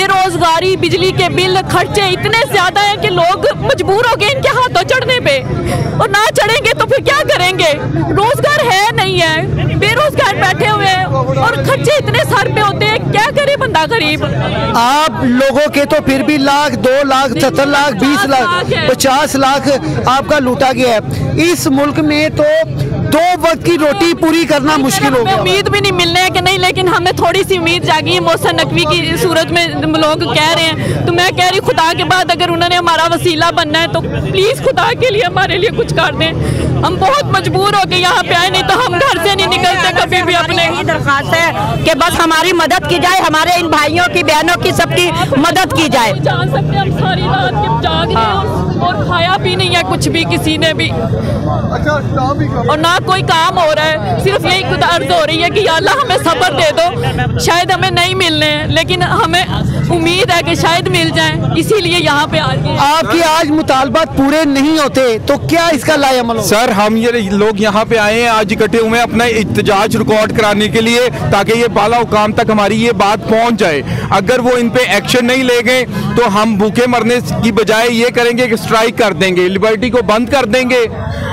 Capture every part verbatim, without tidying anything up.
बेरोजगारी, बिजली के बिल, खर्चे इतने ज्यादा हैं कि लोग मजबूर हो गए इनके हाथों चढ़ने पे, और ना चढ़ेंगे तो फिर क्या करेंगे? रोजगार है नहीं है, बेरोजगार बैठे हुए हैं और खर्चे इतने सर पे होते हैं, क्या करे बंदा गरीब। आप लोगों के तो फिर भी लाख, दो लाख, सत्तर लाख, बीस लाख, पचास लाख आपका लूटा गया है। इस मुल्क में तो दो वक्त की रोटी पूरी करना मुश्किल हो गया। उम्मीद भी नहीं मिलने है कि नहीं, लेकिन हमें थोड़ी सी उम्मीद जागी है मौसम नकवी की सूरत में लोग कह रहे हैं, तो मैं कह रही खुदा के बाद अगर उन्होंने हमारा वसीला बनना है तो प्लीज खुदा के लिए हमारे लिए कुछ कर दें। हम बहुत मजबूर हो के यहाँ पे आए, नहीं तो हम घर से नहीं निकलते कभी भी। अपने यही दरख्वास्त है कि बस हमारी मदद की जाए, हमारे इन भाइयों की बहनों की सबकी मदद की जाए। जान सकते हम सारी रात के जाग रहे हैं और खाया भी नहीं है कुछ भी किसी ने भी, और ना कोई काम हो रहा है। सिर्फ यही खुद अर्ज हो रही है कि या अल्लाह हमें सब्र दे दो, शायद हमें नहीं मिलने हैं लेकिन हमें उम्मीद है कि शायद मिल जाए, इसीलिए यहाँ पे आ गए। आपके आज मुतालबात पूरे नहीं होते तो क्या इसका लाएअमल हो? सर हम ये लोग यहाँ पे आए हैं आज इकट्ठे हुए हैं अपना इत्तेजाज रिकॉर्ड कराने के लिए, ताकि ये बाला हुकाम तक हमारी ये बात पहुँच जाए। अगर वो इन पे एक्शन नहीं ले गए तो हम भूखे मरने की बजाय ये करेंगे कि स्ट्राइक कर देंगे, लिबर्टी को बंद कर देंगे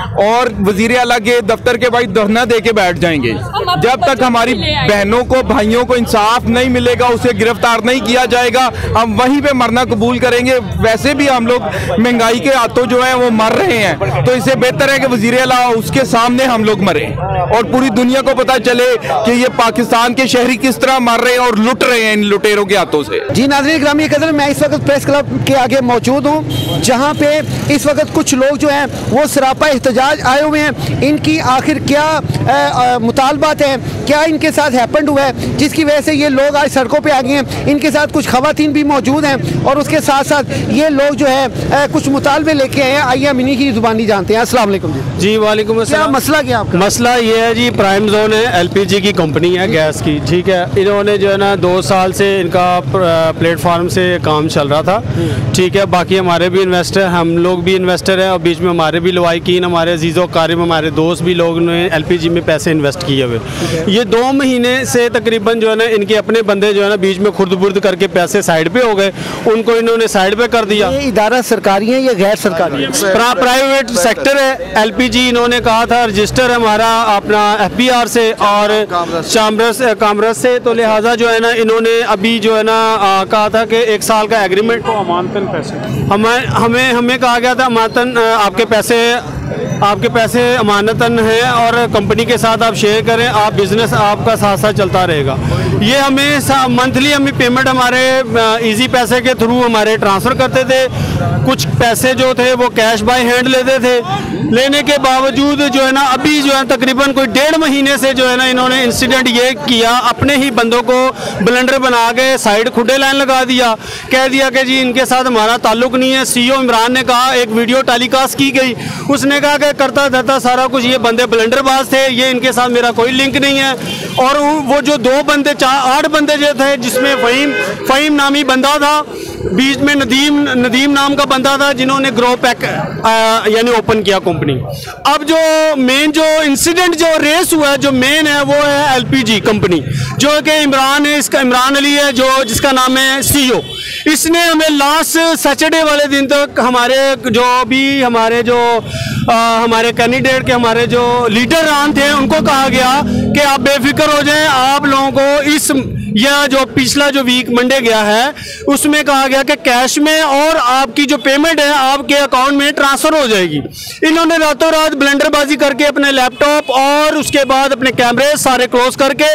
और वजीर आला के दफ्तर के भाई धरना दे के बैठ जाएंगे। जब तक हमारी बहनों को, भाइयों को इंसाफ नहीं मिलेगा, उसे गिरफ्तार नहीं किया जाएगा, हम वहीं पे मरना कबूल करेंगे। वैसे भी हम लोग महंगाई के हाथों जो है वो मर रहे हैं, तो इससे बेहतर है कि वजीर आला उसके सामने हम लोग मरे और पूरी दुनिया को पता चले कि ये पाकिस्तान के शहरी किस तरह मर रहे हैं और लुट रहे हैं इन लुटेरों के हाथों से। जी नाज़रीन ग्रामी कदर, मैं इस वक्त प्रेस क्लब के आगे मौजूद हूँ, जहाँ पे इस वक्त कुछ लोग जो हैं वो सरापा एहतजाज आए हुए हैं। इनकी आखिर क्या आ, आ, मुतालबात हैं, क्या इनके साथ हैपेंड हुआ है जिसकी वजह से ये लोग आज सड़कों पे आ गए हैं। इनके साथ कुछ खवातीन भी मौजूद हैं और उसके साथ साथ ये लोग जो है आ, कुछ मुतालबे लेके आए हैं। आइए हम इन्हीं की जुबानी जानते हैं। अस्सलाम वालेकुम जी। जी वालेकुम अस्सलाम। क्या मसला क्या आपका? मसला ये है जी, प्राइम जोन है, एलपीजी की कंपनी है गैस की, ठीक है। इन्होंने जो है ना दो साल से इनका प्लेटफार्म से काम चल रहा था, ठीक है। बाकी हमारे भी इन्वेस्टर, हम लोग भी इन्वेस्टर हैं और बीच में हमारे भी लवाइकीन, हमारे अजीज़ो कारिम, हमारे दोस्त भी लोग ने एलपीजी में पैसे इन्वेस्ट किए हुए। ये दो महीने से तकरीबन जो है ना इनके अपने बंदे जो है ना बीच में खुर्द बुर्द करके पैसे साइड पे हो गए, उनको इन्होंने साइड पे कर दिया। ये इदारा सरकारी है या गैर सरकारी है? प्रा, प्राइवेट सेक्टर है। एलपीजी इन्होंने कहा था रजिस्टर है हमारा अपना एफबीआर से और चामरस कामरस से, तो लिहाजा जो है ना इन्होंने अभी जो है ना आ, कहा था कि एक साल का एग्रीमेंट को अमानतन पैसे हमें हमें हमें कहा गया था अमानतन आपके पैसे आपके पैसे अमानतन हैं और कंपनी के साथ आप शेयर करें, आप बिजनेस आपका साथ साथ चलता रहेगा। ये हमें मंथली हमें पेमेंट हमारे इजी पैसे के थ्रू हमारे ट्रांसफ़र करते थे। कुछ पैसे जो थे वो कैश बाय हैंड लेते थे। लेने के बावजूद जो है ना अभी जो है तकरीबन कोई डेढ़ महीने से जो है ना इन्होंने इंसिडेंट ये किया, अपने ही बंदों को ब्लेंडर बना के साइड खुडे लाइन लगा दिया, कह दिया कि जी इनके साथ हमारा ताल्लुक नहीं है। सीईओ इमरान ने कहा, एक वीडियो टेलीकास्ट की गई, उसने कहा कि करता धरता सारा कुछ ये बंदे ब्लेंडरबाज थे, ये इनके साथ मेरा कोई लिंक नहीं है। और वो जो दो बंदे, चार आठ बंदे जो थे, जिसमें फ़हीम फ़हीम नामी बंदा था, बीच में नदीम नदीम नाम का बंदा था, जिन्होंने ग्रो पैक यानी ओपन किया कंपनी। अब जो मेन जो इंसिडेंट जो रेस हुआ है, जो मेन है वो है एलपीजी कंपनी, जो कि इमरान है, इसका इमरान अली है, जो जिसका नाम है सीईओ। इसने हमें लास्ट सैटरडे वाले दिन तक हमारे जो भी हमारे जो आ, हमारे कैंडिडेट के हमारे जो लीडर थे उनको कहा गया कि आप बेफिक्र हो जाएं, आप लोगों को इस या जो पिछला जो वीक मंडे गया है उसमें कहा गया कि कैश में और आपकी जो पेमेंट है आपके अकाउंट में ट्रांसफ़र हो जाएगी। इन्होंने रातों रात ब्लेंडरबाजी करके अपने लैपटॉप और उसके बाद अपने कैमरे सारे क्लोज करके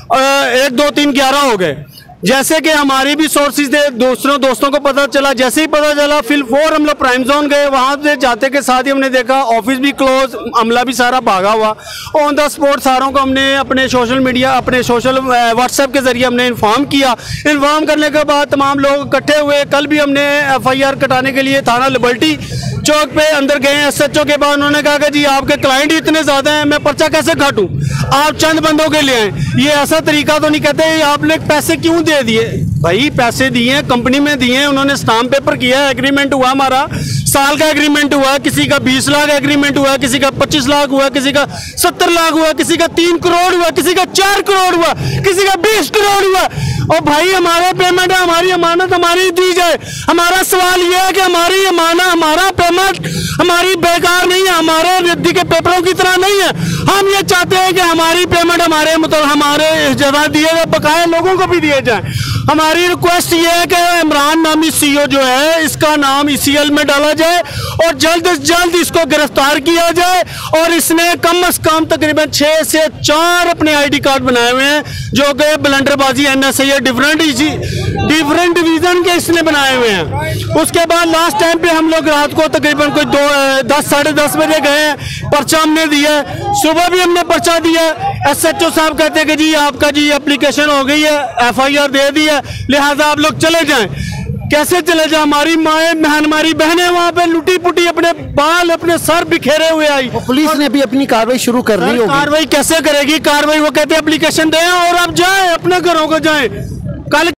एक दो तीन ग्यारह हो गए। जैसे कि हमारी भी सोर्सेज थे, दूसरों दोस्तों को पता चला, जैसे ही पता चला फिल फोर हम लोग प्राइम जोन गए। वहाँ से जाते के साथ ही हमने देखा ऑफिस भी क्लोज, अमला भी सारा भागा हुआ। ऑन द स्पॉट सारों को हमने अपने सोशल मीडिया, अपने सोशल व्हाट्सएप के जरिए हमने इन्फॉर्म किया। इन्फॉर्म करने के बाद तमाम लोग इकट्ठे हुए। कल भी हमने एफ आई आर कटाने के लिए थाना लिबर्टी चौक पे अंदर गए। एस एच ओ के बाद उन्होंने कहा कि जी आपके क्लाइंट इतने ज़्यादा हैं, मैं पर्चा कैसे काटूँ, आप चंद बंदों के लिए आए। ये ऐसा तरीका तो नहीं कहते, आपने पैसे क्यों दे दिए। भाई पैसे दिए, कंपनी में दिए, उन्होंने स्टाम्प पेपर किया है, एग्रीमेंट हुआ, हमारा साल का एग्रीमेंट हुआ, किसी का बीस लाख एग्रीमेंट हुआ, किसी का पच्चीस लाख हुआ, किसी का सत्तर लाख हुआ, किसी का तीन करोड़ हुआ, किसी का चार करोड़ हुआ, किसी का बीस करोड़ हुआ। और भाई हमारे पेमेंट है, हमारी अमानत हमारी दी जाए। हमारा सवाल यह है कि हमारी अमानत, हमारा पेमेंट हमारी बेकार नहीं है, हमारे रद्दी के पेपरों की तरह नहीं है। हम ये चाहते हैं कि हमारी पेमेंट हमारे मतलब हमारे जगह दिए जाए, बकाया लोगों को भी दिए जाए। हमारी रिक्वेस्ट ये है कि इमरान नामी सीईओ जो है, इसका नाम ईसीएल में डाला जाए और जल्द से जल्द इसको गिरफ्तार किया जाए। और इसने कम अज कम तकरीबन छः से चार अपने आईडी कार्ड बनाए हुए हैं, जो कि ब्लंडरबाजी एनएसए डिफरेंट डिफरेंट डिवीजन के इसने बनाए हुए हैं। उसके बाद लास्ट टाइम पे हम लोग रात को तकरीबन कोई दो दस साढ़े दस बजे गए हैं, पर्चा हमने दिया, सुबह भी हमने पर्चा दिया। एसएचओ साहब कहते हैं कि जी आपका जी एप्लीकेशन हो गई है, एफआईआर दे दी है, लिहाजा आप लोग चले जाएं। कैसे चले जाए? हमारी माएँ, हमारी बहनें वहाँ पे लुटी पुटी, अपने बाल अपने सर बिखेरे हुए आई। पुलिस ने भी अपनी कार्रवाई शुरू कर दी होगी। कार्रवाई कैसे करेगी? कार्रवाई वो कहते हैं एप्लीकेशन दें और आप जाएं, अपने घरों को जाएं। कल